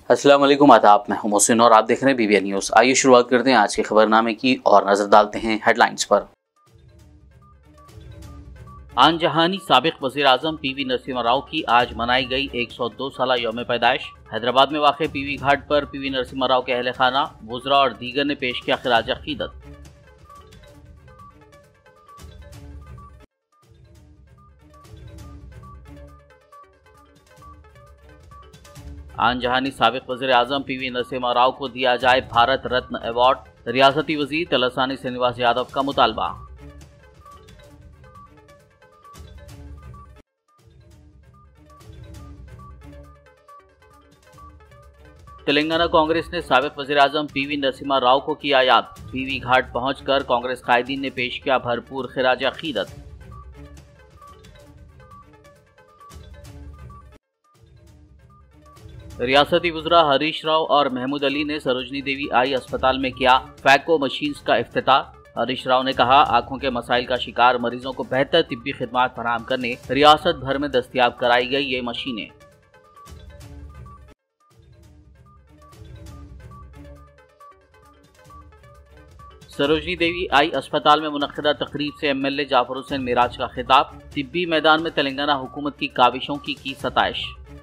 अस्सलाम वालेकुम, आदाब। मैं हूं मोहसिन और आप देख रहे हैं BBN न्यूज़। आइए शुरुआत करते हैं आज के खबरनामे की और नजर डालते हैं हेडलाइंस पर। आन जहानी साबिक वज़ीर आज़म PV नरसिम्हा राव की आज मनाई गई 102 साला यौम पैदाइश। हैदराबाद में वाक़े PV घाट पर PV नरसिम्हा राव के अहले खाना, वुज़रा और दीगर ने पेश किया खिराज अक़ीदत। आन जहानी साबिक वज़ीर आज़म PV नरसिम्हा राव को दिया जाए भारत रत्न अवार्ड। रियासती वज़ीर तलसानी श्रीनिवास यादव का मुतालबा। तेलंगाना कांग्रेस ने साबिक वज़ीर आज़म PV नरसिम्हा राव को किया याद। PV घाट पहुंचकर कांग्रेस कायदीन ने पेश किया भरपूर खिराज अक़ीदत। रियासती वुज़रा हरीश राव और महमूद अली ने सरोजनी देवी आई अस्पताल में किया फैको मशीन्स का इफ्तिताह। हरीश राव ने कहा, आंखों के मसाइल का शिकार मरीजों को बेहतर तिब्बी खिदमात फराहम करने रियासत भर में दस्तयाब कराई गई ये मशीनें। सरोजनी देवी आई अस्पताल में मुनक्किदा तकरीब से MLA जाफर हुसैन मिराज का खिताब। तिब्बी मैदान में तेलंगाना हुकूमत की काविशों की सताइश।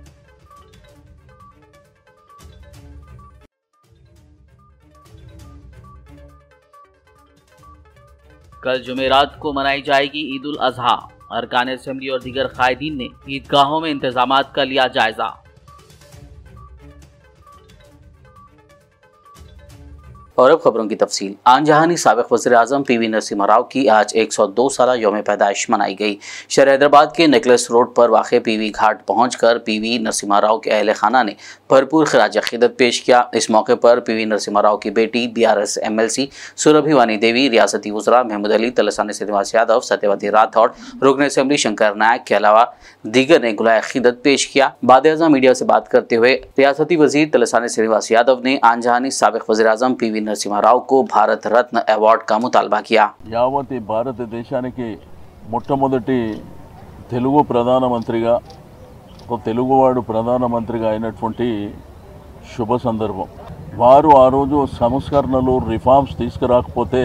कल जुमेरात को मनाई जाएगी ईद उल अजहा। अरकान असेंबली और दीगर कायदीन ने ईदगाहों में इंतजामात का लिया जायजा। और अब खबरों की तफसील। आन जहानी साबिक वज़ीर आज़म PV नरसिम्हा राव की आज 102 साला यौम पैदाइश मनाई गई। शहर हैदराबाद के नेकलेस रोड पर वाक़े PV घाट पहुंचकर PV नरसिम्हा राव के अहले खाना ने भरपूर खिराज अक़ीदत पेश किया। इस मौके पर PV नरसिम्हा राव की बेटी BRS MLC सुरभि वानी देवी, रियासती वुज़रा महमूद अली, तलसानी श्रीनिवास यादव, सत्यवती राठौड़, रुकन असेंबली शंकर नायक के अलावा दीगर ने गुलाए अक़ीदत पेश किया। बाद-ए-आज़म मीडिया से बात करते हुए रियासती वज़ीर तलसानी श्रीनिवास यादव ने आन जहानी साबिक वज़ीर आज़म PV नरसिम्हा राव को भारत रत्न अवार्ड का मुतालबा किया। యావత్ భారతదేశానికి మొట్టమొదటి తెలుగు ప్రధానమంత్రిగా ఒక తెలుగువాడు ప్రధానమంత్రిగా అయినటువంటి శుభ సందర్భం. వారు ఆ రోజు సంస్కరణలు రిఫార్మ్స్ తీసుకురాకపోతే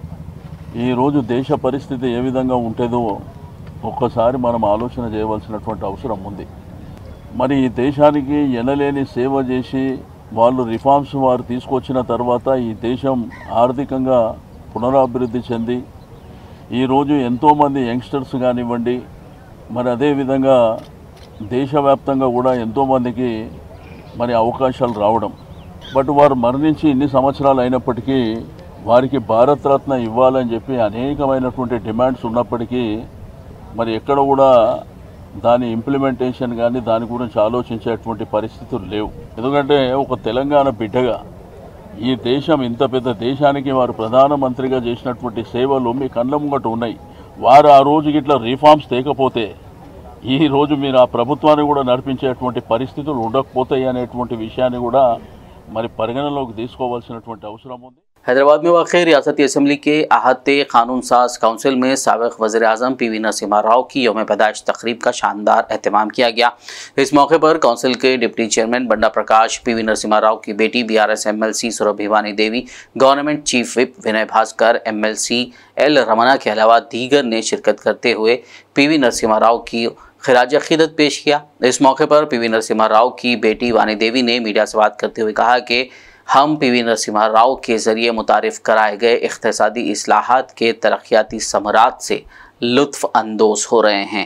ఈ రోజు దేశ పరిస్థితి ఏ విధంగా ఉంటుందో ఒక్కసారి మనం ఆలోచన చేయవలసినటువంటి అవసరం ఉంది. మరి ఈ దేశానికి ఎనలేని సేవ చేసి వాళ్ళు రిఫార్మ్స్ వారు తీసుకొచ్చిన తర్వాత ఈ దేశం ఆర్థికంగా పునరాభివృద్ధి చెంది ఈరోజు ఎంతోమంది యంగ్స్టర్స్ కానివ్వండి, మరి అదేవిధంగా దేశవ్యాప్తంగా కూడా ఎంతోమందికి మరి అవకాశాలు రావడం. బట్ వారు మరణించి ఇన్ని సంవత్సరాలు అయినప్పటికీ వారికి భారతరత్న ఇవ్వాలని చెప్పి అనేకమైనటువంటి డిమాండ్స్ ఉన్నప్పటికీ మరి ఎక్కడ కూడా దాని ఇంప్లిమెంటేషన్ కానీ దాని గురించి ఆలోచించేటువంటి పరిస్థితులు లేవు. ఎందుకంటే ఒక తెలంగాణ బిడ్డగా ఈ దేశం ఇంత పెద్ద దేశానికి వారు ప్రధానమంత్రిగా చేసినటువంటి సేవలు మీ కళ్ళ ముంగట ఉన్నాయి. వారు ఆ రోజుకి ఇట్లా రిఫార్మ్స్ తేకపోతే ఈ రోజు మీరు ఆ ప్రభుత్వాన్ని కూడా నడిపించేటువంటి పరిస్థితులు ఉండకపోతాయి అనేటువంటి విషయాన్ని కూడా మరి పరిగణలోకి తీసుకోవాల్సినటువంటి అవసరం ఉంది. हैदराबाद में वाक़ रियासती असम्बली के आहते कानून साज काउंसिल में साबिक वज़ीर आज़म PV नरसिम्हा राव की यौम पैदाइश तकरीब का शानदार एहतमाम किया गया। इस मौके पर काउंसिल के deputy chairman Banda Prakash, PV Narasimha Rao की बेटी BRS MLC Surabhi Vani Devi, government chief whip Vinay Bhaskar, MLC L Ramana के अलावा दीगर ने शिरकत करते हुए PV नरसिम्हा राव की खिराज अक़ीदत पेश किया। इस मौके पर PV नरसिम्हा राव की बेटी वानी देवी ने मीडिया से बात करते हुए कहा कि हम PV नरसिम्हा राव के ज़रिए मुतारिफ़ कराए गए इक़्तिसादी इस्लाहात के तरक्याती समरात से लुत्फ़ अंदोज़ हो रहे हैं।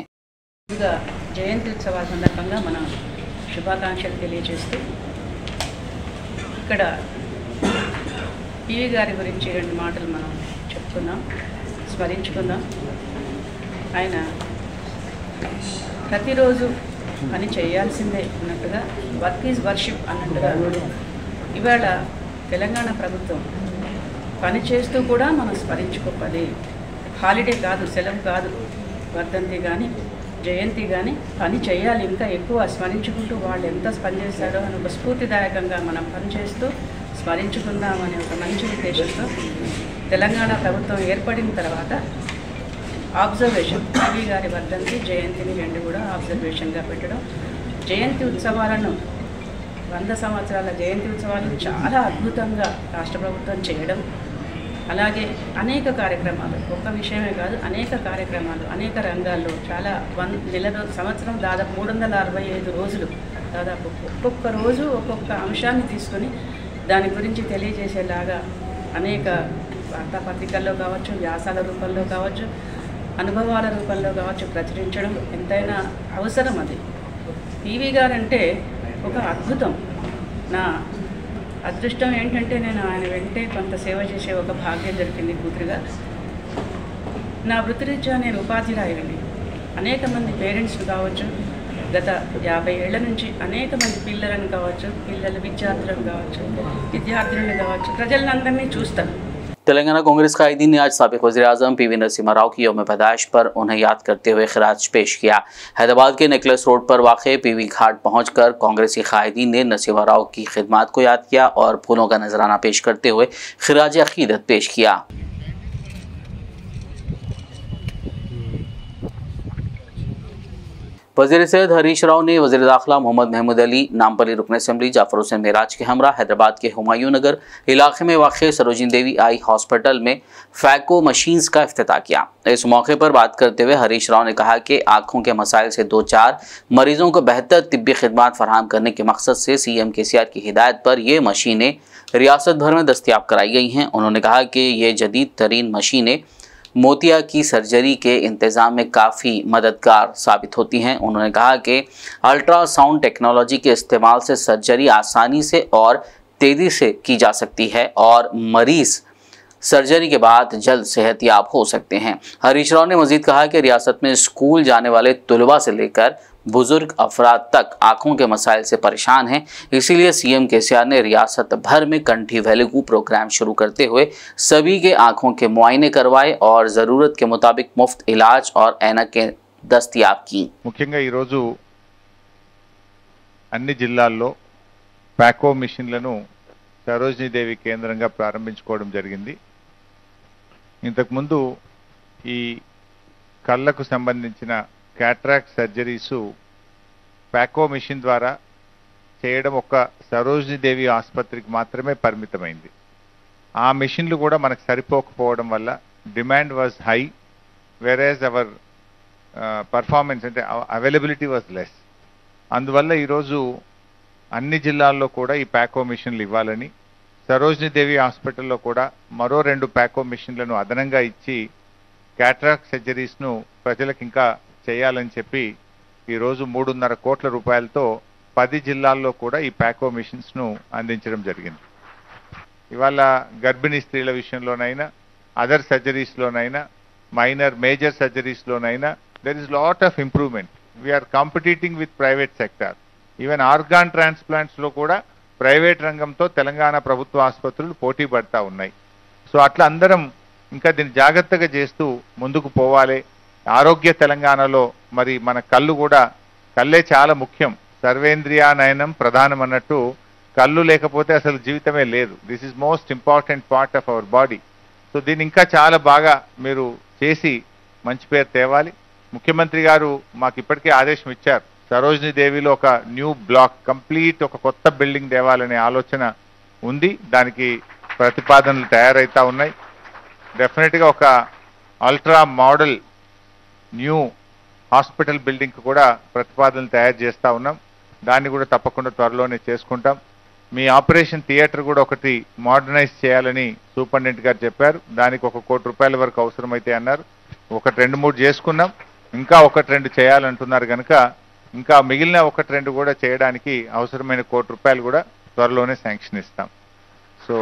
జయంతి ఉత్సవాల సందర్భంగా మనం శుభాకాంక్షలు తెలియజేస్తూ ఇక్కడ PV గారి గురించి రెండు మాటలు మనం చెప్పుకుందాం, స్మరించుకుందాం. ఆయన ప్రతిరోజు పని చేయాల్సిందే అన్నట్టుగా వర్క్ ఈజ్ వర్షిప్ అన్నట్టుగా ఇవాళ తెలంగాణ ప్రభుత్వం పని చేస్తూ కూడా మనం స్మరించుకోవాలి. హాలిడే కాదు, సెలవు కాదు, వర్ధంతి కానీ జయంతి కానీ పని చేయాలి. ఇంకా ఎక్కువ స్మరించుకుంటూ వాళ్ళు ఎంత పనిచేశారో అని ఒక స్ఫూర్తిదాయకంగా మనం పనిచేస్తూ స్మరించుకుందామనే ఒక మంచి ఉద్దేశంతో తెలంగాణ ప్రభుత్వం ఏర్పడిన తర్వాత ఆబ్జర్వేషన్ PV గారి వర్ధంతి జయంతిని రెండు కూడా ఆబ్జర్వేషన్గా పెట్టడం, జయంతి ఉత్సవాలను 100 సంవత్సరాల జయంతి ఉత్సవాలు చాలా అద్భుతంగా రాష్ట్ర ప్రభుత్వం చేయడం, అలాగే అనేక కార్యక్రమాలు, ఒక్క విషయమే కాదు అనేక కార్యక్రమాలు అనేక రంగాల్లో చాలా సంవత్సరం దాదాపు 365 రోజులు దాదాపు ఒక్కొక్క రోజు ఒక్కొక్క అంశాన్ని తీసుకొని దాని గురించి తెలియజేసేలాగా అనేక వార్తాపత్రికల్లో కావచ్చు, వ్యాసాల రూపంలో కావచ్చు, అనుభవాల రూపంలో కావచ్చు ప్రచురించడం ఎంతైనా అవసరం. అది పివి గారంటే ఒక అద్భుతం. నా అదృష్టం ఏంటంటే నేను ఆయన వెంటే కొంత సేవ చేసే ఒక భాగ్యం దొరికింది కూతురుగా. నా వృత్తిరీత్యా నేను ఉపాధ్యాయుడిని. అనేక మంది పేరెంట్స్ని కావచ్చు, గత 50 ఏళ్ల నుంచి అనేక మంది పిల్లలను కావచ్చు, విద్యార్థులను కావచ్చు, విద్యార్థులను కావచ్చు, ప్రజలందరినీ చూస్తాను. तेलंगाना कांग्रेस कायदीन ने आज साबिक वज़ीर-ए-आज़म पीवी नरसिम्हा राव की यौम पैदाइश पर उन्हें याद करते हुए खिराज पेश किया। हैदराबाद के नेकलेस रोड पर वाक़े पीवी घाट पहुंचकर कांग्रेसी कायदीन ने नरसिम्हा राव की खिदमत को याद किया और फूलों का नजराना पेश करते हुए खिराज अक़ीदत पेश किया। वज़ीर सेहत हरीश राव ने वज़ीर दाखिला मोहम्मद महमूद अली, नामपली रुकन असम्बली जाफर हुसैन मेराज के हमरा हैदराबाद के हुमायूं नगर इलाके में वाक़ सरोजिनी देवी आई हॉस्पिटल में फैको मशीन्स का इफ्तिताह किया। इस मौके पर बात करते हुए हरीश राव ने कहा कि आँखों के मसाइल से 2-4 मरीजों को बेहतर तिब्बी खिदमत फराहम करने के मकसद से CM KCR की हिदायत पर ये मशीनें रियासत भर में दस्तियाब कराई गई हैं। उन्होंने कहा कि ये जदीद तरीन मशीनें मोतिया की सर्जरी के इंतज़ाम में काफ़ी मददगार साबित होती हैं। उन्होंने कहा कि अल्ट्रासाउंड टेक्नोलॉजी के इस्तेमाल से सर्जरी आसानी से और तेज़ी से की जा सकती है और मरीज़ सर्जरी के बाद जल्द सेहतयाब हो सकते हैं। हरीश राव ने मज़ीद कहा कि रियासत में स्कूल जाने वाले तलबा से लेकर बुजुर्ग अफराद तक आँखों के मसाइल से परेशान हैं। इसीलिए CM KCR ने रियासत भर में कंठी वैल्यू प्रोग्राम शुरू करते हुए सभी के आँखों के मुआयने करवाए और ज़रूरत के मुताबिक मुफ्त इलाज और ऐनकें दस्तयाब की। ముఖ్యంగా ఈరోజు అన్ని జిల్లాల్లో ప్యాకో మిషన్లను సరోజినీ దేవి కేంద్రంగా ప్రారంభించుకోవడం జరిగింది. ఇంతకుముందు ఈ కళ్ళకు సంబంధించిన క్యాట్రాక్ట్ సర్జరీసు ప్యాకో మిషన్ ద్వారా చేయడం ఒక సరోజినీ దేవి ఆసుపత్రికి మాత్రమే పరిమితమైంది. ఆ మిషన్లు కూడా మనకు సరిపోకపోవడం వల్ల demand was high, average our performance అంటే అవైలబిలిటీ వాజ్ లెస్. అందువల్ల ఈరోజు అన్ని జిల్లాల్లో కూడా ఈ ప్యాకో మిషన్లు ఇవ్వాలని, సరోజినీ దేవి హాస్పిటల్లో కూడా మరో 2 ప్యాకో మిషన్లను అదనంగా ఇచ్చి క్యాట్రాక్ట్ సర్జరీస్ను ప్రజలకు ఇంకా చేయాలని చెప్పి ఈరోజు 3.5 కోట్ల రూపాయలతో 10 జిల్లాల్లో కూడా ఈ ప్యాకో మిషన్స్ను అందించడం జరిగింది. ఇవాళ గర్భిణీ స్త్రీల విషయంలోనైనా, అదర్ సర్జరీస్లోనైనా, మైనర్ మేజర్ సర్జరీస్లోనైనా there is lot of improvement. We are competing with private sector. Even organ ట్రాన్స్ప్లాంట్స్లో కూడా ప్రైవేట్ రంగంతో తెలంగాణ ప్రభుత్వ ఆసుపత్రులు పోటీ పడతా ఉన్నాయి. సో అట్లా అందరం ఇంకా దీన్ని జాగ్రత్తగా చేస్తూ ముందుకు పోవాలి. ఆరోగ్య తెలంగాణలో మరి మన కళ్ళు కూడా, కళ్ళే చాలా ముఖ్యం. సర్వేంద్రియా నయనం ప్రధానం అన్నట్టు కళ్ళు లేకపోతే అసలు జీవితమే లేదు. This is most important part of our body. So దీన్ని ఇంకా చాలా బాగా మీరు చేసి మంచి పేరు తేవాలి. ముఖ్యమంత్రి గారు మాకు ఇప్పటికే ఆదేశం ఇచ్చారు, సరోజినీ దేవిలో ఒక న్యూ బ్లాక్ కంప్లీట్ ఒక కొత్త బిల్డింగ్ తేవాలనే ఆలోచన ఉంది. దానికి ప్రతిపాదనలు తయారైతా ఉన్నాయి. డెఫినెట్గా ఒక ultra model new hospital building కూడా ప్రతిపాదనలు తయారు చేస్తూ ఉన్నాం. దాన్ని కూడా తప్పకుండా త్వరలోనే చేసుకుంటాం. మీ ఆపరేషన్ థియేటర్ కూడా ఒకటి మోడర్నైజ్ చేయాలని సూపరింటెండెంట్ గారు చెప్పారు. దానికి 1 కోటి రూపాయల వరకు అవసరమైతే అన్నారు. 1-2 చేసుకున్నాం. ఇంకా 1-2 చేయాలంటున్నారు కనుక ఇంకా మిగిలిన 1-2 కూడా చేయడానికి అవసరమైన 1 కోటి రూపాయలు కూడా త్వరలోనే శాంక్షన్ ఇస్తాం. So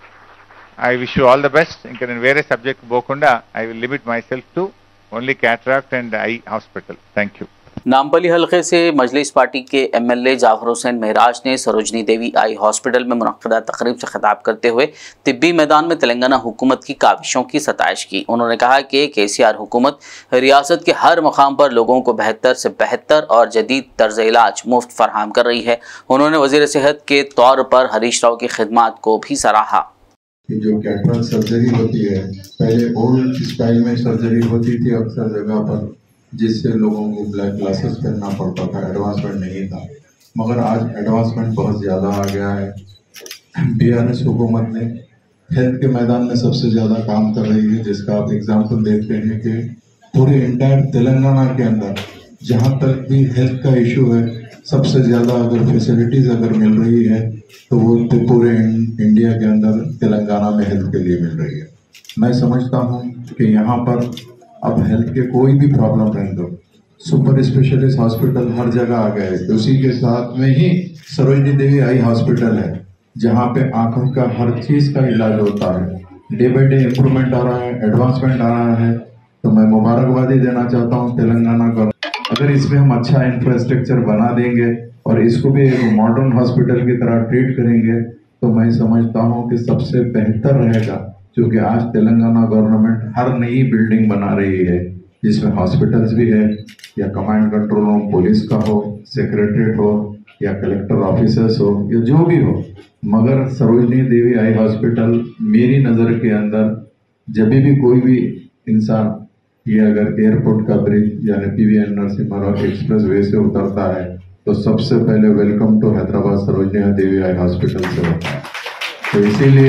I wish you all the best. ఇంకా నేను వేరే సబ్జెక్ట్ పోకుండా I will limit myself to only cataract and eye hospital. Thank you. Nampally हल्के से मजलिस पार्टी के MLA जाफर हुसैन मेराज ने सरोजिनी देवी आई हॉस्पिटल में मुनक्किदा तकरीब से खिताब करते हुए तिब्बी मैदान में तेलंगाना हुकूमत की काविशों की सताइश की। उन्होंने कहा कि KCR हुकूमत रियासत के हर मकाम पर लोगों को बेहतर से बेहतर और जदीद तर्ज इलाज मुफ्त फराहम कर रही है। उन्होंने वज़ीर सेहत के तौर पर हरीश राव की खिदमत को भी सराहा। जो कैटराक्ट सर्जरी होती है, पहले ओल्ड स्टाइल में सर्जरी होती थी अक्सर जगह पर, जिससे लोगों को ब्लैक ग्लासेस पहनना पड़ता था, एडवांसमेंट नहीं था। मगर आज एडवांसमेंट बहुत ज़्यादा आ गया है। बीआरएस हुकूमत ने हेल्थ के मैदान में सबसे ज़्यादा काम कर रही है, जिसका आप एग्जाम्पल देखते हैं कि पूरे इंटायर तेलंगाना के अंदर जहाँ तक भी हेल्थ का इशू है, सबसे ज़्यादा अगर फैसिलिटीज़ अगर मिल रही है तो वो पूरे इंडिया के अंदर तेलंगाना में हेल्थ के लिए मिल रही है। मैं समझता हूँ कि यहाँ पर अब हेल्थ के कोई भी प्रॉब्लम रहे दो, सुपर स्पेशलिस्ट हॉस्पिटल हर जगह आ गए। उसी के साथ में ही सरोजनी देवी आई हॉस्पिटल है, जहाँ पे आंखों का हर चीज़ का इलाज होता है। डे बाई डे इम्प्रूवमेंट आ रहा है, एडवांसमेंट आ रहा है। तो मैं मुबारकबादी देना चाहता हूँ तेलंगाना को। अगर इसमें हम अच्छा इंफ्रास्ट्रक्चर बना देंगे और इसको भी एक मॉडर्न हॉस्पिटल की तरह ट्रीट करेंगे तो मैं समझता हूँ कि सबसे बेहतर रहेगा। क्योंकि आज तेलंगाना गवर्नमेंट हर नई बिल्डिंग बना रही है, जिसमें हॉस्पिटल्स भी है, या कमांड कंट्रोल रूम पुलिस का हो, सेक्रेटरीट हो, या कलेक्टर ऑफिसर्स हो, या जो भी हो। मगर सरोजनी देवी आई हॉस्पिटल मेरी नज़र के अंदर जब भी कोई भी इंसान ये अगर एयरपोर्ट का ब्रिज यानी PVN Narasimha Rao expressway से उतरता है तो सबसे पहले welcome to Hyderabad Sarojini Devi eye hospital से होता है। तो इसीलिए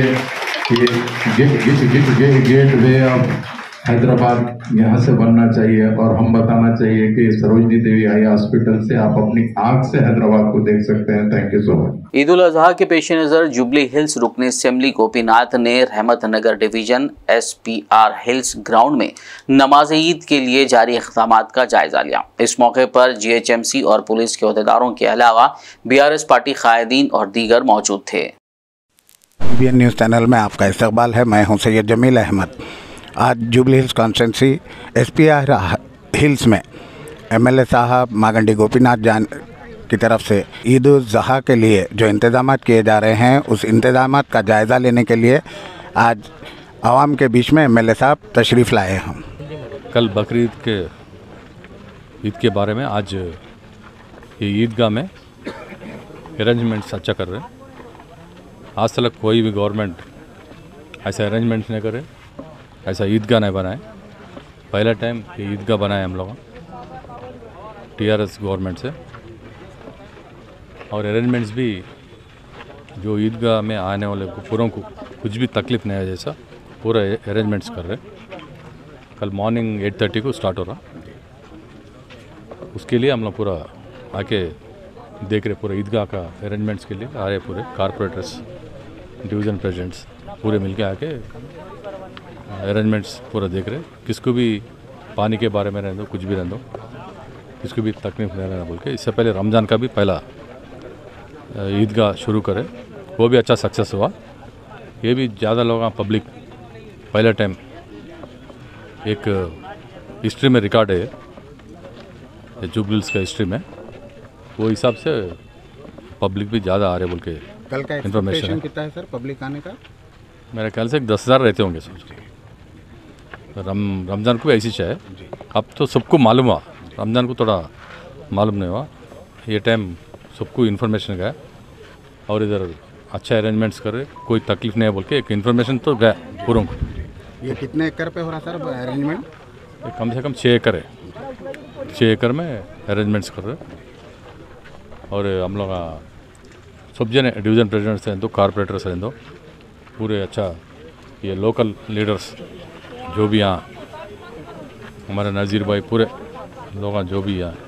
ये गेट वे ऑफ हैदराबाद यहाँ से बनना चाहिए और हम बताना चाहिए कि सरोजनी देवी आई हॉस्पिटल से आप अपनी आंख से हैदराबाद को देख सकते हैं। Thank you so much. Eid ul Azha के पेश नज़र जुबली हिल्स रुकन असेंबली गोपीनाथ ने Rahmat Nagar division SPR Hills ground में नमाज ईद के लिए जारी इक़दाम का जायजा लिया। इस मौके पर GHMC और पुलिस के अहदेदारों के अलावा BRS पार्टी कायदीन और दीगर मौजूद थे। BN न्यूज़ चैनल में आपका इस्तकबाल है। मैं हूं सैयद जमील अहमद। आज जुबली हिल्स कॉन्स्टिट्यूंसी SPR हिल्स में MLA साहब मागंडी गोपीनाथ जान की तरफ से ईद उल ज़ुहा के लिए जो इंतज़ाम किए जा रहे हैं उस इंतज़ाम का जायज़ा लेने के लिए आज आवाम के बीच में MLA साहब तशरीफ़ लाए हैं। कल बकरीद के ईद के बारे में आज ये ईदगाह में अरेंजमेंट्स अच्छा कर रहे हैं। आज तक कोई भी गवर्नमेंट ऐसा अरेंजमेंट्स नहीं करे, ऐसा ईदगाह नहीं बनाए। पहला टाइम ये ईदगाह बनाए हम लोग TRS गवर्नमेंट से, और अरेंजमेंट्स भी जो ईदगाह में आने वाले पूरों को कुछ भी तकलीफ नहीं है जैसा पूरा अरेंजमेंट्स कर रहे। कल मॉर्निंग 8:30 को स्टार्ट हो रहा, उसके लिए हम लोग पूरा आके देख रहे। पूरा ईदगाह का अरेंजमेंट्स के लिए आ रहे, पूरे कारपोरेटर्स डिवीज़न प्रेसिडेंट्स पूरे मिलके आके अरेंजमेंट्स पूरा देख रहे। किसको भी पानी के बारे में रहने दो, कुछ भी रहने दो, किसको भी तकलीफ नहीं रहना बोल के। इससे पहले रमज़ान का भी पहला ईदगाह शुरू करे, वो भी अच्छा सक्सेस हुआ। ये भी ज़्यादा लोग पब्लिक पहला टाइम एक हिस्ट्री में रिकॉर्ड है जुबली हिल्स का हिस्ट्री में, वो हिसाब से पब्लिक भी ज़्यादा आ रहे बोल के कल का इन्फॉर्मेशन कितना है सर पब्लिक आने का? मेरे ख्याल से 10,000 रहते होंगे सर। रमज़ान को भी ऐसी चाहे, अब तो सबको मालूम हुआ, रमज़ान को थोड़ा मालूम नहीं हुआ। ये टाइम सबको इन्फॉर्मेशन गया और इधर अच्छा अरेंजमेंट्स कर रहे, कोई तकलीफ नहीं है बोल के एक इन्फॉर्मेशन तो गया पूरों को। ये कितने एकड़ पे हो रहा सर अरेंजमेंट? कम से कम 6 एकड़ है, 6 एकड़ में अरेंजमेंट्स कर रहे। और हम लोग सब जने डिवीज़न प्रेसिडेंट्स हैं, तो कारपोरेटर्स हैं, तो पूरे अच्छा ये लोकल लीडर्स जो भी यहाँ हमारे नज़ीर भाई पूरे लोग जो भी यहाँ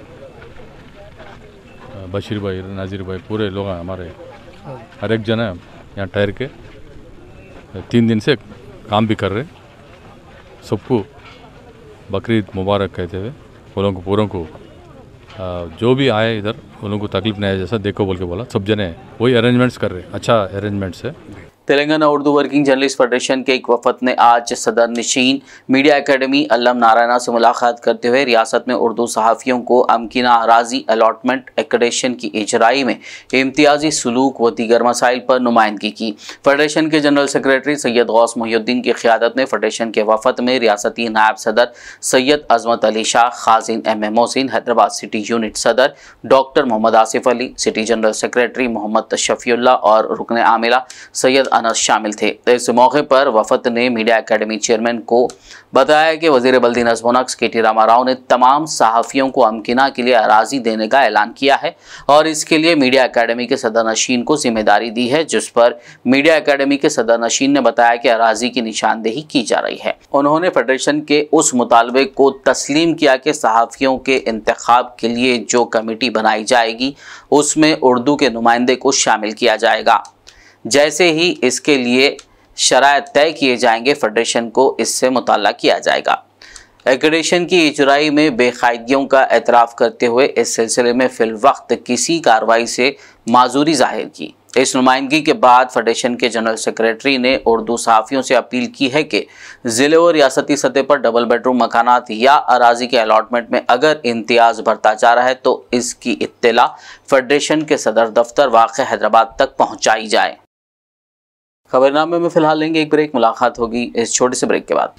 बशीर भाई नज़ीर भाई पूरे लोग हमारे हर एक जन है यहाँ ठहर के 3 दिन से काम भी कर रहे। सबको बकरीद मुबारक कहते हुए वो लोगों को पूरों को जो भी आए इधर उन लोगों को तकलीफ नहीं है जैसा देखो बोल के बोला। सब जने वही अरेंजमेंट्स कर रहे, अच्छा अरेंजमेंट्स है। Telangana Urdu working journalist federation के एक वफद ने आज सदर नशीन मीडिया एकेडमी अल्लम नारायणा से मुलाकात करते हुए रियासत में उर्दू सहाफ़ियों को अमकिना अराजी अलॉटमेंट एक्रेडिटेशन की इजराई में इम्तियाजी सलूक व दीगर मसाइल पर नुमाइंदगी की। फेडरेशन के जनरल सेक्रेटरी सैयद गौस मोहिउद्दीन की क़ियादत में फेडरेशन के वफद में रियासती नायब सदर सैयद अजमत अली शाह, खाजिन MM Mohsin, Hyderabad city unit सदर doctor Mohammed Asif Ali, city general secretary Mohammed Shafiullah और रुकन आमिला सैयद अनस शामिल थे। इस मौके पर वफद ने मीडिया एकेडमी चेयरमैन को बताया कि वजीर बल्दी नज़्म व नक्श KT रामाराव ने तमाम सहाफ़ियों को अमकिना के लिए अराजी देने का ऐलान किया है और इसके लिए मीडिया एकेडमी के सदरनशीन को जिम्मेदारी दी है, जिस पर मीडिया एकेडमी के सदरनशीन ने बताया कि अराजी की निशानदेही की जा रही है। उन्होंने फेडरेशन के उस मुतालबे को तस्लीम किया कि सहाफ़ियों के इंतखाब के लिए जो कमेटी बनाई जाएगी उसमें उर्दू के नुमाइंदे को शामिल किया जाएगा। जैसे ही इसके लिए शराइत तय किए जाएंगे फेडरेशन को इससे मुताल्ला किया जाएगा। एक्रेडिटेशन की इजराई में बेकायदगियों का एतराफ़ करते हुए इस सिलसिले में फिलवक्त किसी कार्रवाई से माजूरी जाहिर की। इस नुमाइंदगी के बाद फेडरेशन के जनरल सेक्रेटरी ने उर्दू सहाफ़ियों से अपील की है कि ज़िले और रियासती सतह पर डबल बेडरूम मकानात या अराजी के अलॉटमेंट में अगर इम्तियाज़ बढ़ता जा रहा है तो इसकी इत्तला फेडरेशन के सदर दफ्तर वाक़ हैदराबाद तक पहुँचाई जाए। खबरनामे में फ़िलहाल लेंगे एक ब्रेक, मुलाकात होगी इस छोटे से ब्रेक के बाद।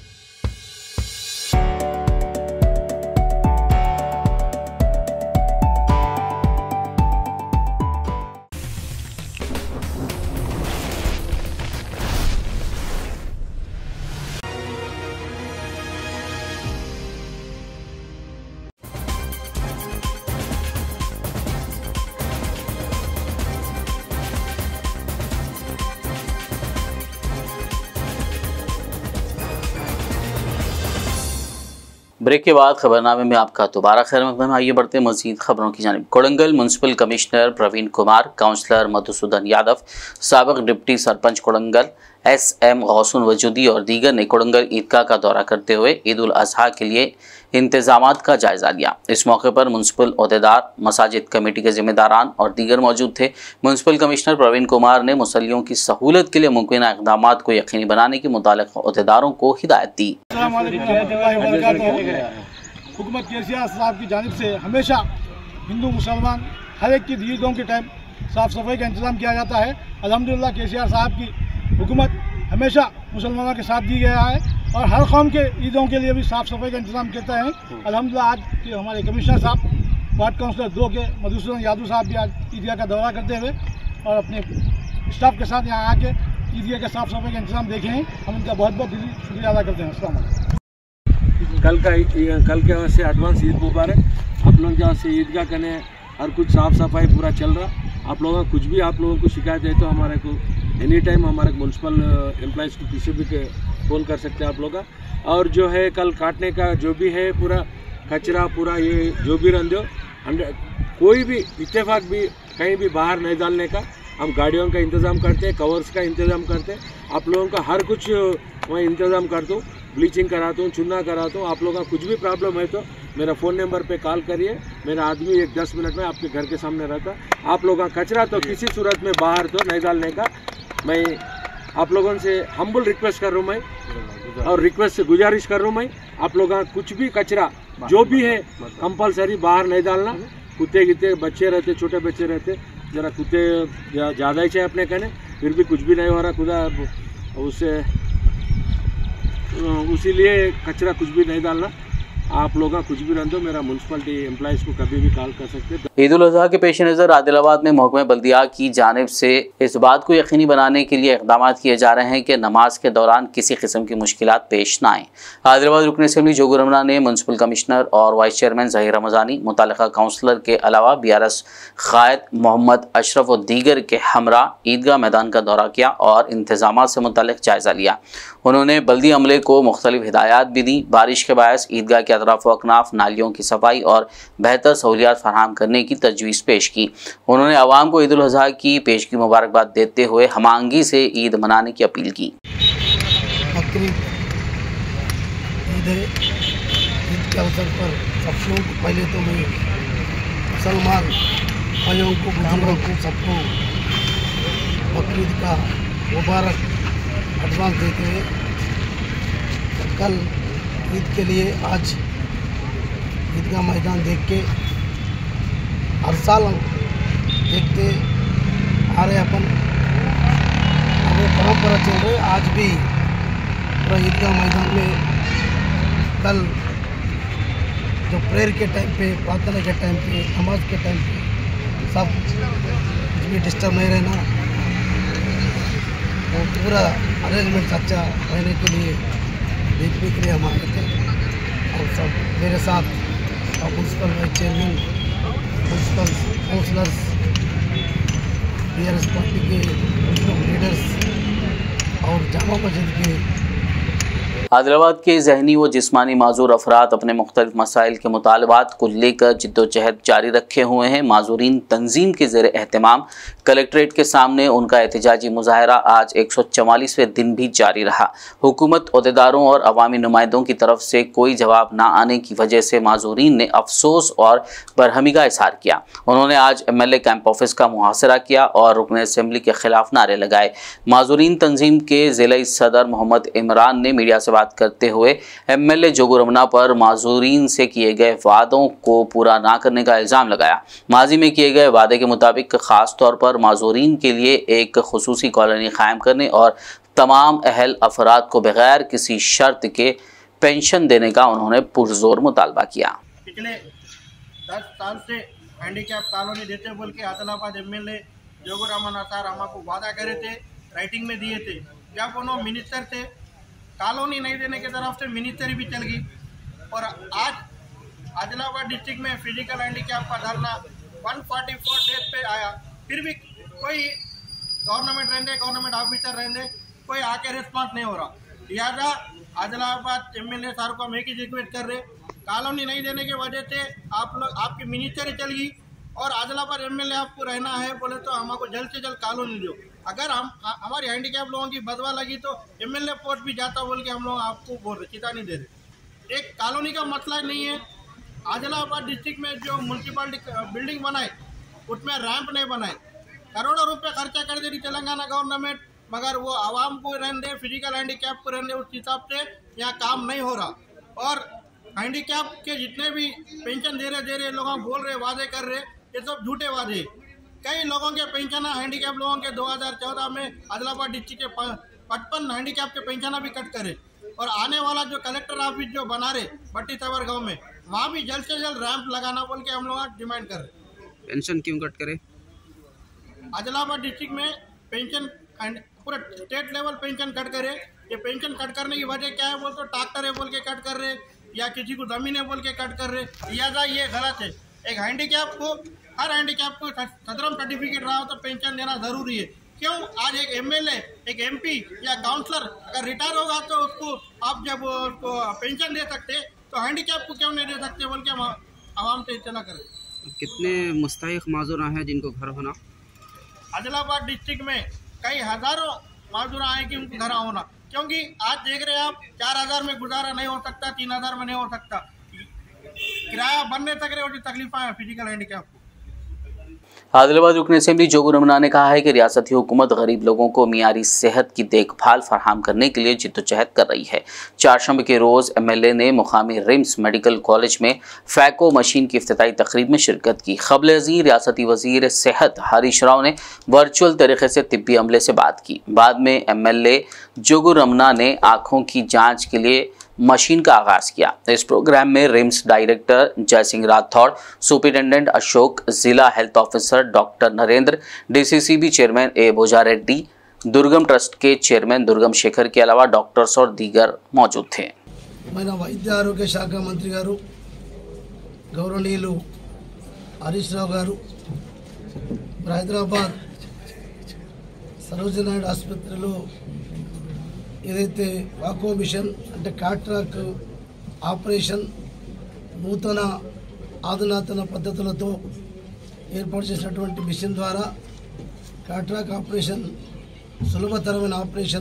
ब्रेक के बाद खबरनामे में आपका दोबारा खैर मकदम। आइए बढ़ते हैं मज़ीद खबरों की जानिब। Kodangal municipal commissioner Praveen Kumar, councillor Madhusudan Yadav, साबिक डिप्टी सरपंच कोडंगल SM गौसून वजूदी और दीगर ने कोडंगल ईदगाह का दौरा करते हुए ईद उल अजहा के लिए इंतजामात का जायज़ा लिया। इस मौके पर म्यूनसिपल ओहदेदार, मसाजिद कमेटी के जिम्मेदारान और दीगर मौजूद थे। म्यूनसिपल कमिश्नर प्रवीण कुमार ने मुसल्लियों की सहूलत के लिए मुमकिन इक़दामात को यकीनी बनाने की मुताल्लिक़ ओहदेदारों को हिदायत दी। हुकूमत केसीआर साहब की जानिब से हमेशा हिंदू मुसलमान हर एक की ईदों के टाइम साफ़ सफाई का इंतज़ाम किया जाता है। अल्हम्दुलिल्लाह केसीआर साहब की हुकूमत हमेशा मुसलमानों के साथ दी गया है और हर कौम के ईदों के लिए भी साफ़ सफाई का इंतज़ाम करता है। अल्हम्दुलिल्लाह आज हमारे कमिश्नर साहब वार्ड काउंसलर 2 के मधुसूदन यादव साहब भी आज ईदगाह का दौरा करते हुए और अपने स्टाफ के साथ यहाँ आके ईदगाह के साफ़ सफाई का इंतज़ाम देखे हैं। हम उनका बहुत बहुत दिली शुक्रिया अदा करते हैं। अस्सलाम वालेकुम। कल के वहाँ से एडवांस ईद मुबारक। आप लोग जहाँ से ईदगाह करने हर कुछ साफ़ सफाई पूरा चल रहा। आप लोगों कुछ भी आप लोगों को शिकायत है तो हमारे को एनी टाइम हमारे म्यूनसिपल एम्प्लॉइज़ को किसी भी फ़ोन कर सकते हैं आप लोग का। और जो है कल काटने का जो भी है पूरा कचरा पूरा ये जो भी रन दो 100 कोई भी इत्तेफाक भी कहीं भी बाहर नहीं डालने का हम गाड़ियों का इंतज़ाम करते हैं, कवर्स का इंतज़ाम करते हैं। आप लोगों का हर कुछ मैं इंतज़ाम करता हूँ, ब्लीचिंग कराता हूँ, चूना कराता हूँ। आप लोगों का कुछ भी प्रॉब्लम है तो मेरा फ़ोन नंबर पे कॉल करिए। मेरा आदमी 10 मिनट में आपके घर के सामने रहता। आप लोगों का कचरा तो किसी सूरत में बाहर तो नहीं डालने का मैं आप लोगों से हम्बल रिक्वेस्ट कर रहा हूँ मैं और रिक्वेस्ट से गुजारिश कर रहा हूँ मैं। आप लोगों का कुछ भी कचरा जो भी है कंपलसरी बाहर नहीं डालना। कुत्ते गित्ते बच्चे रहते, छोटे बच्चे रहते, ज़रा कुत्ते ज़्यादा ही चाहिए अपने कहने, फिर भी कुछ भी नहीं हो रहा खुदा उससे, उसीलिए कचरा कुछ भी नहीं डालना। आप लोग कुछ भी रन दो, मेरा म्यूनसिपलिटी एम्प्लॉइज़ को कभी भी कॉल कर सकते हैं। ईद उल अज़हा के पेश नज़र आदिलाबाद में महकमा बल्दिया की जानिब से इस बात को यकीनी बनाने के लिए इक़दाम किए जा रहे हैं कि नमाज के दौरान किसी किस्म की मुश्किलात पेश ना आएँ। आदिलाबाद रुकन असेंबली जोगुर रमना ने म्यूनसिपल कमिश्नर और वाइस चेयरमैन ज़हीर रमज़ानी, मुतल्लिक़ा काउंसलर के अलावा BRS क़ायद मोहम्मद अशरफ और दीगर के हमरा ईदगाह मैदान का दौरा किया और इंतज़ामात से मुतल्लिक़ जायज़ा लिया। उन्होंने बल्दी अमले को मुख्तलिफ हिदायत भी दी। बारिश के बायस ईदगाह के अतराफ व अकनाफ नालियों की सफाई और बेहतर सहूलियात फराहम करने की तजवीज़ पेश की। उन्होंने आवाम को ईद उल अज़हा की पेशगी मुबारकबाद देते हुए हमांगी से ईद मनाने की अपील की। ईद के अवसर पर सब लोगों को पहले तो मैं मुसलमान भाइयों को, बुजुर्गों को, सबको बकरीद का मुबारक एडवांस देते हुए कल ईद के लिए आज ईदगाह मैदान देख के हर साल देखते आ रहे अपन, अब वो परंपरा चल रही। आज भी पूरा ईदगाह मैदान में कल जो प्रेयर के टाइम पे, प्रार्थना के टाइम पे, नमाज के टाइम पे सब कुछ भी डिस्टर्ब नहीं रहना। वो पूरा अरेंजमेंट अच्छा रहने के लिए देखने के लिए हम आए थे। और सब मेरे साथ municipal vice chairman, municipal councillors, BRS party के लीडर्स और जामा मस्जिद के। आदिलाबाद के जहनी व जिस्मानी माजूर अफराद अपने मुख्तलिफ मसाइल के मुतालबात को लेकर जिद्दोजहद जारी रखे हुए हैं। माजूरीन तंजीम के ज़ेर एहतमाम कलेक्ट्रेट के सामने उनका एहतजाजी मुजाहरा आज 144वें दिन भी जारी रहा। हुकूमत, अहदेदारों और अवामी नुमाइंदों की तरफ से कोई जवाब ना आने की वजह से माजूरीन ने अफसोस और बरहमी का इजहार किया। उन्होंने आज MLA कैंप ऑफिस का मुहासरा किया और रुकन असम्बली के खिलाफ नारे लगाए। माजूरीन तंजीम के ज़िला सदर मोहम्मद इमरान ने मीडिया से बात करते हुए MLA जोगू रमना पर माजूरीन से किए गए वादों को पूरा ना करने का इल्ज़ाम लगाया। माजी में किए गए वादे के मुताबिक खास तौर पर माजूरीन के लिए एक खुसूसी कॉलोनी कायम करने और तमाम अहल अफराद को बगैर किसी शर्त के पेंशन देने का उन्होंने पुरजोर मुतालबा किया। पिछले 10 साल से हैंडीकैप कॉलोनी देते बोल के आदिलाबाद MLA जोगू रमना सर हमको वादा करे थे, राइटिंग में दिए थे। जब उन्होंने मिनिस्टर थे, कॉलोनी नहीं देने की तरफ से मिनिस्ट्री भी चल गई और आज आदिलाबाद डिस्ट्रिक्ट में फिजिकल हैंडीकैप का धरना 144 डेज पे आया, फिर भी कोई गवर्नमेंट ऑफिसर रहने कोई आके रिस्पॉन्स नहीं हो रहा। लिहाजा आदिलाबाद MLA सर को हम एक ही रिक्वेस्ट कर रहे, कॉलोनी नहीं देने की वजह से आप लोग आपकी मिनिस्ट्री चल गई और आदिलाबाद MLA आपको रहना है बोले तो हमको जल्द से जल्द कॉलोनी दो। अगर हम हमारी हैंडीकैप लोगों की बदवा लगी तो MLA पोस्ट भी जाता बोल के हम लोग आपको बोल रहे, चेतावनी दे रहे। एक कॉलोनी का मसला नहीं है। आदिलाबाद डिस्ट्रिक्ट में जो म्यूनसिपालिटी बिल्डिंग बनाए उसमें रैंप नहीं बनाए, करोड़ों रुपए खर्चा कर दे रही तेलंगाना गवर्नमेंट, मगर वो आवाम को रहने दे, फिजिकल हैंडीकैप को रहने दे, उस हिसाब से यहाँ काम नहीं हो रहा। और हैंडीकैप के जितने भी पेंशन दे रहे लोग बोल रहे, वादे कर रहे, ये सब झूठे वादे। कई लोगों के पेंशन हैंडीकैप लोगों के 2014 में आदिलाबाद डिस्ट्रिक्ट के 55 हैंडीकैप के पेंशन भी कट करे और आने वाला जो कलेक्टर ऑफिस जो बना रहे भट्टी सवर गाँव में, वहाँ भी जल्द से जल्द रैंप लगाना बोल के हम लोग डिमांड कर रहे। पेंशन क्यों कट करे? आदिलाबाद डिस्ट्रिक्ट में पेंशन पूरा स्टेट लेवल पेंशन कट करे। ये पेंशन कट करने की वजह क्या है बोल तो ट्रैक्टर है बोल के कट कर रहे या किसी को जमीन है बोल के कट कर रहे। लिहाजा ये गलत है। एक हैंडीकैप को, हर हैंडीकैप को सदरम सर्टिफिकेट रहा हो तो पेंशन देना जरूरी है। क्यों आज एक MLA, एक MP या काउंसलर अगर रिटायर होगा तो उसको आप जब उसको पेंशन दे सकते तो हैंडीकैप को क्यों नहीं दे सकते बोल के हम आवाम से इत्तला करें। कितने मुस्तहिक माजूर हैं जिनको घर होना? आदिलाबाद डिस्ट्रिक्ट में कई हजारों माजूर आए कि उनको घर होना, क्योंकि आज देख रहे हैं आप 4000 में गुजारा नहीं हो सकता, 3000 में नहीं हो सकता, किराया बनने तक रहे तकलीफ है फिजिकल हैंडीकैप को। आदिलाबाद रुकन असेंबली जोगू रमना ने कहा है कि रियासती हुकूमत गरीब लोगों को मियारी सेहत की देखभाल फराहम करने के लिए जिद्दोजहद कर रही है। चारशंबे के रोज़ MLA ने मुकामी रिम्स मेडिकल कॉलेज में फैको मशीन की इफ्तिताई तकरीब में शिरकत की। क़ब्ल अज़ीं रियासती वज़ीर सेहत हरीश राव ने वर्चुअल तरीके से तिब्बी अमले से बात की। बाद में MLA जोगू रमना ने आँखों की जाँच के लिए मशीन का आगाज़ किया। इस प्रोग्राम में रिम्स डायरेक्टर जय सिंह राठौड़, सुपरिटेंडेंट अशोक, जिला health officer doctor Narendra, DCCB chairman A Bhoja Reddy, दुर्गम ट्रस्ट के चेयरमैन दुर्गम शेखर के अलावा डॉक्टर्स और दीगर मौजूद थे। మన వైద్య ఆరోగ్య శాఖ మంత్రి గారు గౌరవనీయులు హరీష్ రావు గారు హైదరాబాద్ సరోజినీ నాయుడు ఆసుపత్రిలో ఏదైతే వాకో మిషన్ అంటే కాట్రాక్ ఆపరేషన్ నూతన ఆధునాతన పద్ధతులతో ఏర్పాటు చేసినటువంటి మిషన్ ద్వారా కాట్రాక్ ఆపరేషన్ సులభతరమైన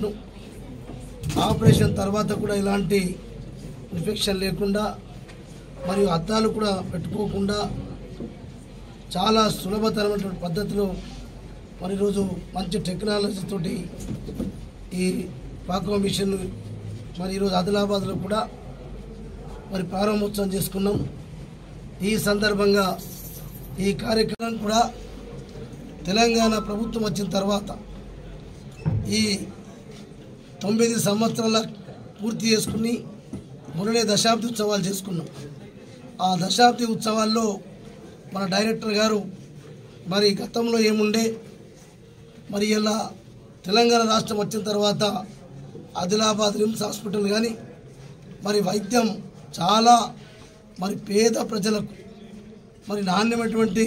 ఆపరేషన్ తర్వాత కూడా ఇలాంటి ఇన్ఫెక్షన్ లేకుండా మరియు అద్దాలు కూడా పెట్టుకోకుండా చాలా సులభతరమైనటువంటి పద్ధతిలో మరి రోజు మంచి టెక్నాలజీ తోటి ఈ వాకో మిషన్ మరి ఈరోజు ఆదిలాబాద్లో కూడా మరి ప్రారంభోత్సవం చేసుకున్నాం। ఈ సందర్భంగా ఈ కార్యక్రమం కూడా తెలంగాణ ప్రభుత్వం వచ్చిన తర్వాత ఈ 9 సంవత్సరాల పూర్తి చేసుకుని మొన్ననే దశాబ్ది ఉత్సవాలు చేసుకున్నాం। ఆ దశాబ్ది ఉత్సవాల్లో మన డైరెక్టర్ గారు మరి గతంలో ఏముండే మరి ఇలా తెలంగాణ రాష్ట్రం వచ్చిన తర్వాత ఆదిలాబాద్ రిమ్స్ హాస్పిటల్ కానీ మరి వైద్యం చాలా మరి పేద ప్రజలకు మరి నాణ్యమైనటువంటి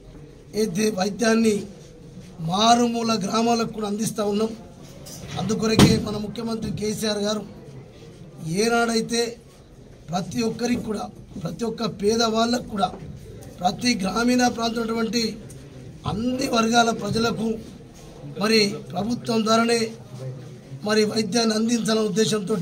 వైద్యాన్ని మారుమూల గ్రామాలకు కూడా అందిస్తూ ఉన్నాం. అందుకొరకే మన ముఖ్యమంత్రి కేసీఆర్ గారు ఏనాడైతే ప్రతి ఒక్కరికి కూడా ప్రతి ఒక్క పేదవాళ్ళకు కూడా ప్రతి గ్రామీణ ప్రాంతమైనటువంటి అన్ని వర్గాల ప్రజలకు మరి ప్రభుత్వం ద్వారానే మరి వైద్యాన్ని అందించాలనే ఉద్దేశంతో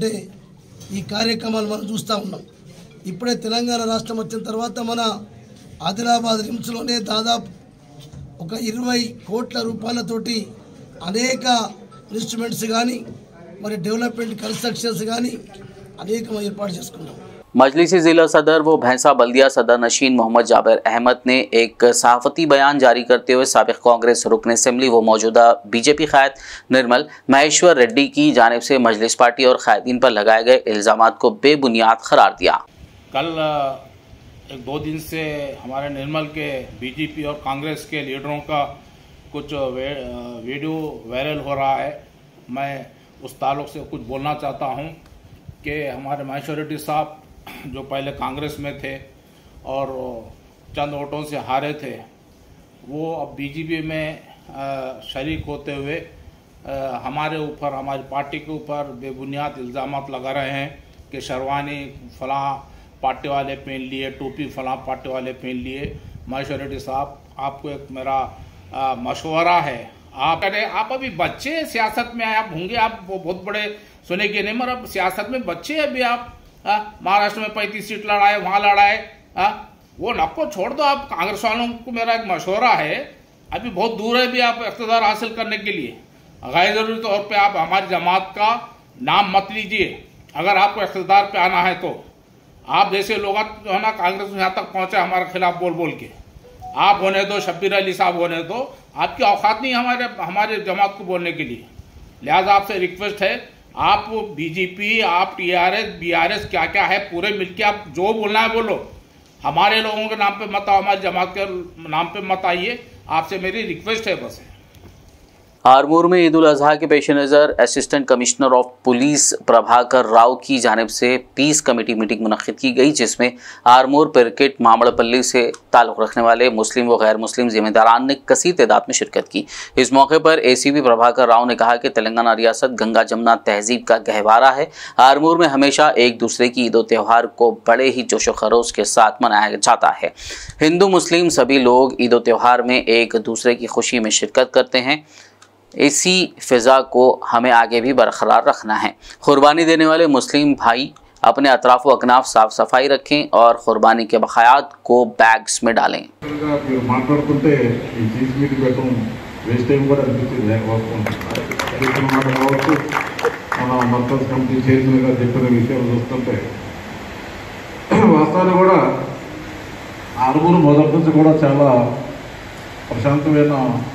ఈ కార్యక్రమాలు మనం చూస్తూ ఉన్నాం. ఇప్పుడే తెలంగాణ రాష్ట్రం వచ్చిన తర్వాత మన ఆదిలాబాద్ రిమ్స్లోనే దాదాపు ఒక 20 కోట్ల రూపాయలతోటి అనేక ఇన్స్ట్రుమెంట్స్ కానీ మరి డెవలప్మెంట్ కన్స్ట్రక్షన్స్ కానీ అనేక ఏర్పాటు చేసుకున్నాం. मजलिसी जिला सदर व भैंसा बल्दिया सदर नशीन मोहम्मद जाबिर अहमद ने एक सहाफती बयान जारी करते हुए साबिक कांग्रेस रुकन असम्बली व मौजूदा बीजेपी कायद निर्मल महेश्वर रेड्डी की जानिब से मजलिस पार्टी और कायदीन पर लगाए गए इल्ज़ामात को बेबुनियाद करार दिया। कल 1-2 दिन से हमारे निर्मल के बीजेपी और कांग्रेस के लीडरों का कुछ वीडियो वायरल हो रहा है। मैं उस ताल्लुक से कुछ बोलना चाहता हूं कि हमारे महेश्वर रेड्डी साहब जो पहले कांग्रेस में थे और चंद वोटों से हारे थे, वो अब बीजेपी में शरीक होते हुए हमारे ऊपर हमारी पार्टी के ऊपर बेबुनियाद इल्ज़ामात लगा रहे हैं कि शेरवानी फलां पार्टी वाले पहन लिए, टोपी फलां पार्टी वाले पहन लिए। महेश्वर रेड्डी साहब, आपको एक मेरा मशवरा है, आप अभी बच्चे सियासत में आप होंगे, आप वो बहुत बड़े सुनेंगे नहीं, मगर सियासत में बच्चे अभी आप महाराष्ट्र में 35 सीट लड़ाए, वहां लड़ाए, वो नको छोड़ दो। आप कांग्रेस वालों को मेरा एक मशवरा है, अभी बहुत दूर है भी आप इख्तिदार हासिल करने के लिए, गैर जरूरी तौर पे आप हमारी जमात का नाम मत लीजिए। अगर आपको इख्तिदार पे आना है तो आप जैसे लोग जो है ना कांग्रेस में यहाँ तक पहुंचे हमारे खिलाफ बोल बोल के, आप होने दो, शब्बीर अली साहब होने दो, आपकी औकात नहीं हमारे जमात को बोलने के लिए। लिहाजा आपसे रिक्वेस्ट है, आप बीजेपी, आप टीआरएस, बीआरएस क्या क्या है पूरे मिलके आप जो बोलना है बोलो, हमारे लोगों के नाम पे मत आओ, हमारी जमात के नाम पे मत आइए, आपसे मेरी रिक्वेस्ट है बस। आरमूर में ईद उल अजहा के पेश नज़र assistant commissioner of police Prabhakar Rao की जानिब से पीस कमेटी मीटिंग मुनक्किद की गई, जिसमें आरमूर पिरकिट मामड़पल्ली से ताल्लुक़ रखने वाले मुस्लिम व गैर मुस्लिम जिम्मेदारान ने कसीर तादाद में शिरकत की। इस मौके पर ACP प्रभाकर राव ने कहा कि तेलंगाना रियासत गंगा जमुना तहजीब का गहवारा है। आरमूर में हमेशा एक दूसरे की ईद त्यौहार को बड़े ही जोश व खरोश के साथ मनाया जाता है। हिंदू मुस्लिम सभी लोग ईद त्यौहार में एक दूसरे की खुशी में शिरकत करते हैं। इसी फ़िज़ा को हमें आगे भी बरकरार रखना है। कुर्बानी देने वाले मुस्लिम भाई अपने अतराफ़ व अकनाफ साफ़ सफाई रखें और क़ुरबानी के बकायात को बैग्स में डालें। ఆరుగురు మొదటి నుంచి కూడా చాలా ప్రశాంతమైన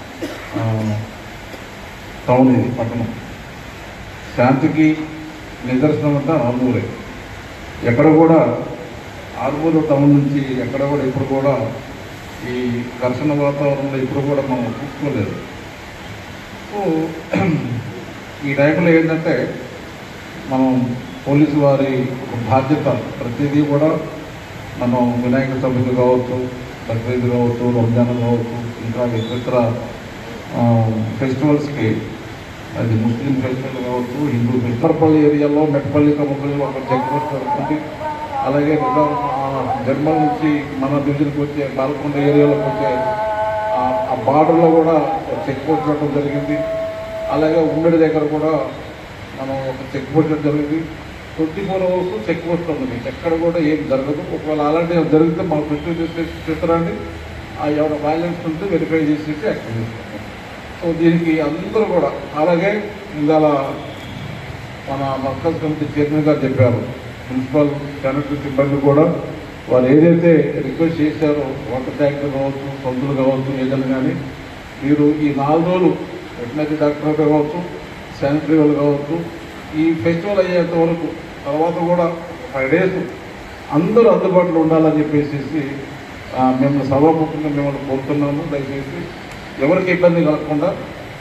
టౌన్ ఇది, పట్టణం శాంతికి నిదర్శనం అంతా ఆర్మూరే. ఎక్కడ కూడా ఆర్మూరు టౌన్ నుంచి ఎక్కడ కూడా ఇప్పుడు కూడా ఈ ఘర్షణ వాతావరణంలో ఇప్పుడు కూడా మనం చూసుకోలేదు. సో ఈ టైంలో ఏంటంటే మనం పోలీసు వారి ఒక బాధ్యత, ప్రతిదీ కూడా మనం వినాయక చవితి కావచ్చు, బక్రీద్ కావచ్చు, రంజాన్ కావచ్చు, ఇంకా ఇతర ఫెస్టివల్స్కి, అది ముస్లిం ఫెస్టివల్ కావచ్చు, హిందూ మెట్పల్లి ఏరియాలో మెట్పల్లి కమ్మపల్లి ఒక చెక్ పోస్ట్ ఉంటుంది. అలాగే జర్మన్ నుంచి మన డివిజన్కి వచ్చే బాల్కొండ ఏరియాలోకి వచ్చే ఆ బార్డర్లో కూడా చెక్ పోస్ట్ పెట్టడం జరిగింది. అలాగే ఉమ్మడి దగ్గర కూడా మనం ఒక చెక్ పోస్ట్ జరిగింది. 24 అవర్స్ చెక్ పోస్ట్ ఉంది, ఎక్కడ కూడా ఏం జరగదు. ఒకవేళ అలాంటివి జరిగితే మా ఫెస్టివల్ చేస్తారండి, ఎవరైనా వైలెన్స్ ఉంటే వెరిఫై చేసేసి యాక్షన్ చేసుకుంటాం. సో దీనికి అందరూ కూడా, అలాగే ఇవాళ మన మర్కజ్ కమిటీ చైర్మన్ గారు చెప్పారు, మున్సిపల్ శానిటరీ సిబ్బంది కూడా వారు ఏదైతే రిక్వెస్ట్ చేశారో, వాటర్ ట్యాంకర్ కావచ్చు, సందులు కావచ్చు, ఏదైనా కానీ మీరు ఈ 4 రోజులు వెటనరీ డాక్టర్ కావచ్చు, శానిటరీ వాళ్ళు కావచ్చు, ఈ ఫెస్టివల్ అయ్యేంత వరకు తర్వాత కూడా 5 days అందరూ అందుబాటులో ఉండాలని చెప్పేసి మేము సభాముఖంగా మిమ్మల్ని కోరుతున్నాము. దయచేసి ఎవరికి ఇబ్బంది కలగకుండా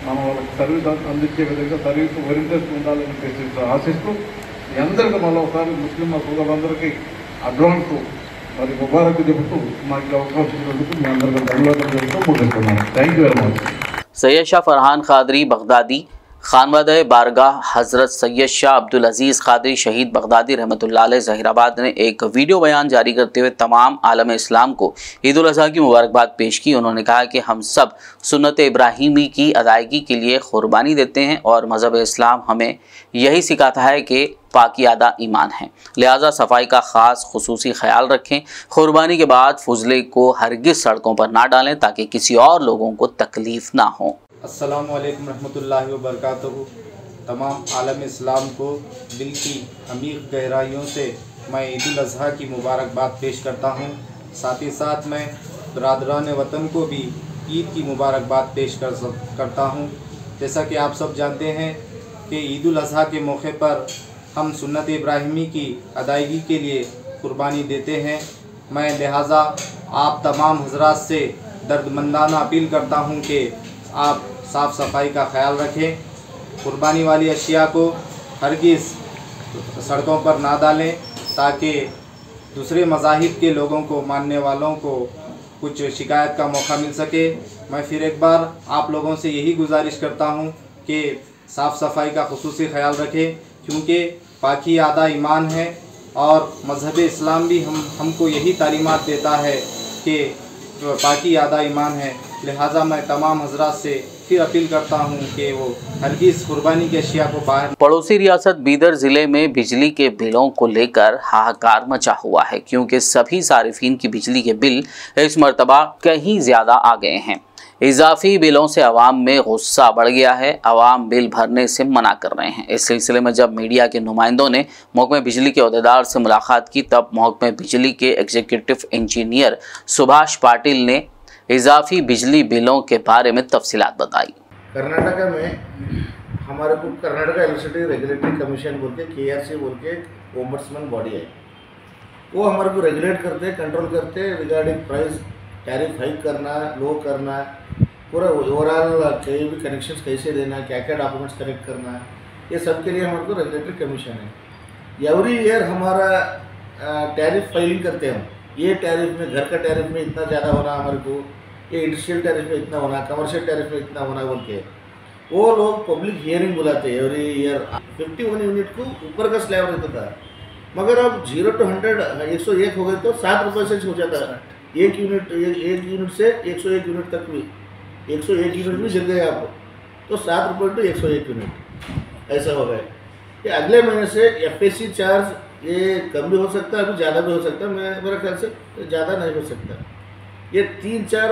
మనం వాళ్ళకి సర్వీస్ అందించే విధంగా సర్వీస్ ఓరియంటేషన్ ఉండాలని చెప్పేసి ఆశిస్తూ మీ అందరికీ మళ్ళీ ఒకసారి ముస్లిం సోదరులందరికీ అడ్వాన్స్ మరి ముబారక్ చెబుతూ మాకు అవకాశం ఇచ్చినందుకు మీ అందరికీ ధన్యవాదాలు చెబుతూ ముగిస్తున్నాను. Thank you very much. Syed Shah Farhan Qadri Baghdadi खानवादे बारगाह हज़रत सैयद शाह अब्दुल अजीज़ खादरी शहीद बगदादी रहमतुल्लाह अलैह ज़हीराबाद ने एक वीडियो बयान जारी करते हुए तमाम आलम इस्लाम को ईद उल अज़हा की मुबारकबाद पेश की। उन्होंने कहा कि हम सब सुन्नत इब्राहीमी की अदायगी के लिए क़ुरबानी देते हैं और मज़हब इस्लाम हमें यही सिखाता है कि पाकियादा ईमान है, लिहाजा सफाई का ख़ास खुसूसी ख्याल रखें। क़ुरबानी के बाद फुजले को हरगिज़ सड़कों पर ना डालें ताकि किसी और लोगों को तकलीफ़ ना हो। अस्सलामु अलैकुम रहमतुल्लाहि व बरकातहू। तमाम आलम इस्लाम को दिल की अमीर गहराइयों से मैं ईद उल अज़हा की मुबारकबाद पेश करता हूँ। साथ ही साथ मैं बरादरान वतन को भी ईद की मुबारकबाद पेश करता हूँ। जैसा कि आप सब जानते हैं कि ईद उल अज़हा के मौके पर हम सुन्नत इब्राहीमी की अदायगी के लिए कुर्बानी देते हैं। मैं लिहाजा आप तमाम हजरात से दर्दमंदाना अपील करता हूँ कि आप साफ़ सफाई का ख्याल रखें, कुर्बानी वाली अशिया को हरगिज़ सड़कों पर ना डालें ताकि दूसरे मज़ाहिब के लोगों को, मानने वालों को कुछ शिकायत का मौका मिल सके। मैं फिर एक बार आप लोगों से यही गुजारिश करता हूँ कि साफ़ सफाई का खुसूसी ख्याल रखें, क्योंकि पाकी आधा ईमान है और मज़हब इस्लाम भी हमको यही तालीमात देता है कि पाकी आधा ईमान है। लिहाजा मैं तमाम हजरात से फिर अपील करता हूँ कि वो हरगिज़ कुर्बानी के अशिया को बाहर। पड़ोसी रियासत बीदर ज़िले में बिजली के बिलों को लेकर हाहाकार मचा हुआ है, क्योंकि सभी सारिफीन की बिजली के बिल इस मरतबा कहीं ज़्यादा आ गए हैं। इजाफी बिलों से आवाम में गुस्सा बढ़ गया है, आवाम बिल भरने से मना कर रहे हैं। इस सिलसिले में जब मीडिया के नुमाइंदों ने महकमे बिजली के अहदेदार से मुलाकात की, तब महकमे बिजली के एग्जीक्यूटिव इंजीनियर सुभाष पाटिल ने इजाफी बिजली बिलों के बारे में तफसीलात बताई। कर्नाटका में हमारे को कर्नाटका इलेक्ट्रिसिटी रेगुलेटरी कमीशन बोल के KRC बोल के ओम्बड्समैन बॉडी है, वो हमारे को रेगुलेट करते, कंट्रोल करते रिगार्डिंग प्राइस, टैरिफ हाइक करना, लो करना, पूरा ओवरऑल कहीं भी कनेक्शंस कैसे देना, क्या क्या डॉक्यूमेंट्स कनेक्ट करना, ये सब के लिए हमारे को रेगुलेटरी कमीशन है। एवरी ईयर हमारा टैरिफ फाइलिंग करते हैं हम, ये टैरिफ में, घर का टैरिफ में इतना ज़्यादा होना हमारे को, ये इंडस्ट्रियल टैरिफ में इतना होना, कमर्शियल टैरिफ में इतना होना बोल के वो लोग पब्लिक हियरिंग बुलाते हैं। एवरी ईयर 51 यूनिट को ऊपर का स्लैब रहता था, मगर अब 0 to 100 101 हो गए तो 7 रुपये से हो जाता है। एक यूनिट से 101 यूनिट तक भी 101 यूनिट भी गिर गए आपको तो 7 रुपये to 101 यूनिट ऐसा हो गया। ये अगले महीने से FAC चार्ज ये कम भी हो सकता है, अभी ज़्यादा भी हो सकता है, मेरे ख्याल से ज़्यादा नहीं हो सकता। ये 3-4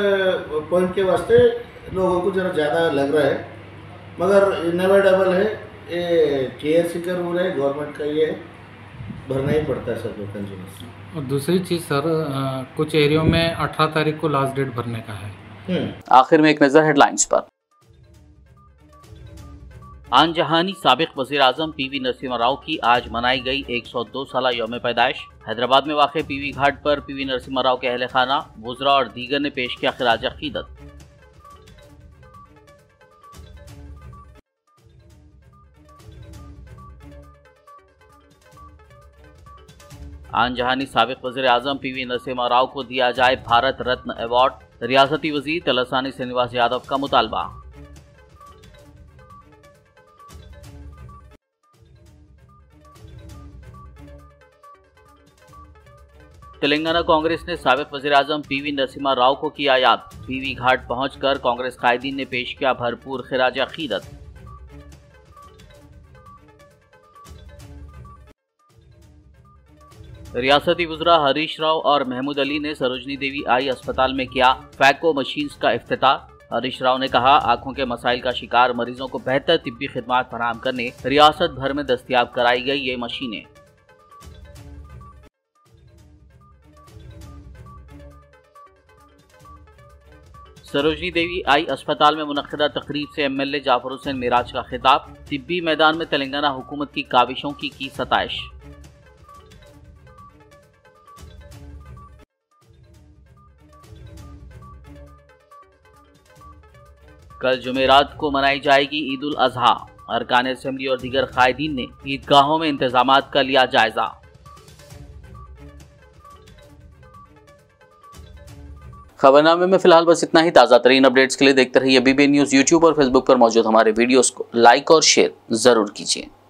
पॉइंट के वास्ते लोगों को ज़रा ज़्यादा लग रहा है, मगर इनएविटेबल है, ये KRC का रूल है, गवर्नमेंट का ये भरना ही पड़ता है सबको कंज्यूमर्स। और दूसरी चीज़ सर, कुछ एरियो में 18 तारीख को लास्ट डेट भरने का है। आखिर में एक नज़र हेडलाइंस पर। आन जहानी साबिक वज़ीर आज़म PV नरसिम्हा राव की आज मनाई गई 102 साला यौम पैदाइश। हैदराबाद में वाक़ PV घाट पर PV नरसिम्हा राव के अहल खाना, वुज़रा और दीगर ने पेश किया खिराज अक़ीदत। आन जहानी साबिक वज़ीर आज़म PV नरसिम्हा राव को दिया जाए भारत रत्न अवार्ड, रियासती वज़ीर तलसानी श्रीनिवास यादव का मुतालबा। तेलंगाना कांग्रेस ने साबिक वज़ीर आज़म PV नरसिम्हा राव को किया याद। PV घाट पहुंचकर कांग्रेस कायदीन ने पेश किया भरपूर खिराज अक़ीदत। रियासती वज़रा हरीश राव और महमूद अली ने सरोजनी देवी आई अस्पताल में किया फैको मशीन्स का इफ्तिताह। हरीश राव ने कहा, आंखों के मसाइल का शिकार मरीजों को बेहतर तिब्बी खिदमात फराहम करने रियासत भर में दस्तयाब कराई गई ये मशीनें। सरोजनी देवी आई अस्पताल में मुनक्किदा तकरीब से MLA जाफर हुसैन मिराज का खिताब। तिब्बी मैदान में तेलंगाना हुकूमत की काविशों की सताइश। कल जुमेरात को मनाई जाएगी ईद उल अजहा। अरकान असेंबली और दीगर कायदीन ने ईदगाहों में इंतजामात का लिया जायजा। खबरनामे में फिलहाल बस इतना ही। ताज़ा तरीन अपडेट्स के लिए देखते रहिए BBN न्यूज़। यूट्यूब और फेसबुक पर मौजूद हमारे वीडियोस को लाइक और शेयर जरूर कीजिए।